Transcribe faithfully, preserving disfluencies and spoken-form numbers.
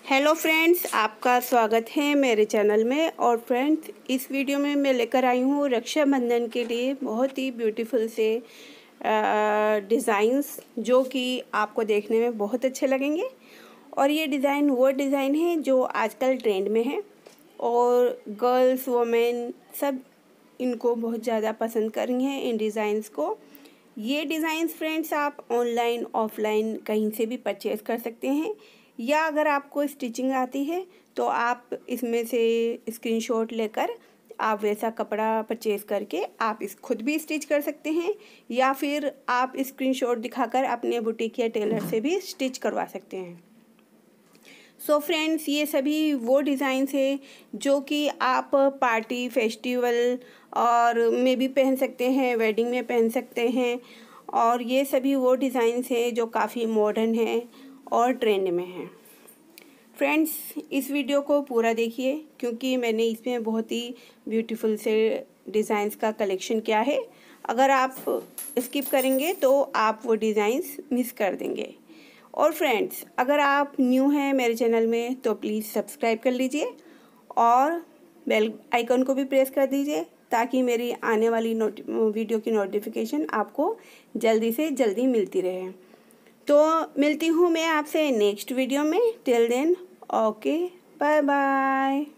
Hello friends, आपका स्वागत है मेरे चैनल में। और फ्रेंड्स, इस वीडियो में मैं लेकर आई हूँ रक्षाबंधन के लिए बहुत ही ब्यूटीफुल से डिज़ाइंस जो कि आपको देखने में बहुत अच्छे लगेंगे। और ये डिज़ाइन वो डिज़ाइन है जो आजकल ट्रेंड में है और गर्ल्स वुमेन सब इनको बहुत ज़्यादा पसंद कर रही हैं इन डिज़ाइंस को। ये डिज़ाइंस फ्रेंड्स आप ऑनलाइन ऑफलाइन कहीं से भी परचेज़ कर सकते हैं, या अगर आपको स्टिचिंग आती है तो आप इसमें से स्क्रीनशॉट लेकर आप वैसा कपड़ा परचेज़ करके आप इस खुद भी स्टिच कर सकते हैं, या फिर आप स्क्रीनशॉट दिखाकर अपने बुटीक या टेलर से भी स्टिच करवा सकते हैं। सो so फ्रेंड्स, ये सभी वो डिज़ाइंस है जो कि आप पार्टी फेस्टिवल और में भी पहन सकते हैं, वेडिंग में पहन सकते हैं। और ये सभी वो डिज़ाइंस हैं जो काफ़ी मॉडर्न हैं और ट्रेंड में हैं। फ्रेंड्स, इस वीडियो को पूरा देखिए क्योंकि मैंने इसमें बहुत ही ब्यूटीफुल से डिज़ाइंस का कलेक्शन किया है। अगर आप स्किप करेंगे तो आप वो डिज़ाइंस मिस कर देंगे। और फ्रेंड्स, अगर आप न्यू हैं मेरे चैनल में तो प्लीज़ सब्सक्राइब कर लीजिए और बेल आइकन को भी प्रेस कर दीजिए ताकि मेरी आने वाली नोट वीडियो की नोटिफिकेशन आपको जल्दी से जल्दी मिलती रहे। तो मिलती हूँ मैं आपसे नेक्स्ट वीडियो में। Till then, okay, bye bye.